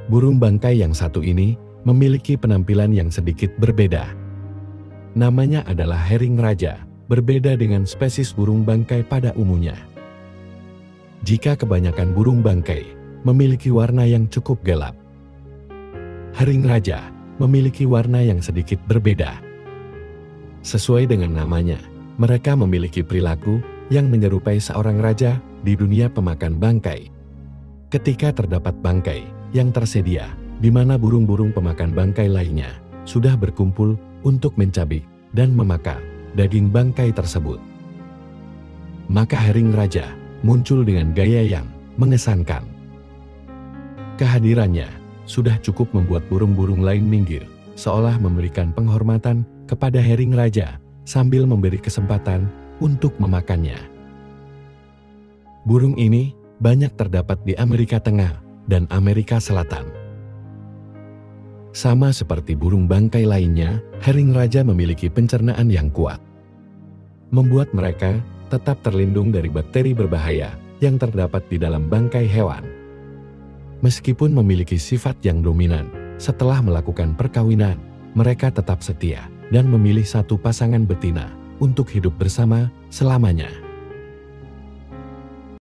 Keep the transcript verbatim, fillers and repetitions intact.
Burung bangkai yang satu ini memiliki penampilan yang sedikit berbeda. Namanya adalah herring raja, berbeda dengan spesies burung bangkai pada umumnya. Jika kebanyakan burung bangkai memiliki warna yang cukup gelap, herring raja memiliki warna yang sedikit berbeda. Sesuai dengan namanya, mereka memiliki perilaku yang menyerupai seorang raja di dunia pemakan bangkai. Ketika terdapat bangkai yang tersedia, di mana burung-burung pemakan bangkai lainnya sudah berkumpul untuk mencabik dan memakan daging bangkai tersebut, maka herring raja muncul dengan gaya yang mengesankan. Kehadirannya sudah cukup membuat burung-burung lain minggir, seolah memberikan penghormatan kepada herring raja sambil memberi kesempatan untuk memakannya. Burung ini banyak terdapat di Amerika Tengah dan Amerika Selatan. Sama seperti burung bangkai lainnya, herring raja memiliki pencernaan yang kuat, membuat mereka tetap terlindung dari bakteri berbahaya yang terdapat di dalam bangkai hewan. Meskipun memiliki sifat yang dominan, setelah melakukan perkawinan, mereka tetap setia dan memilih satu pasangan betina untuk hidup bersama selamanya.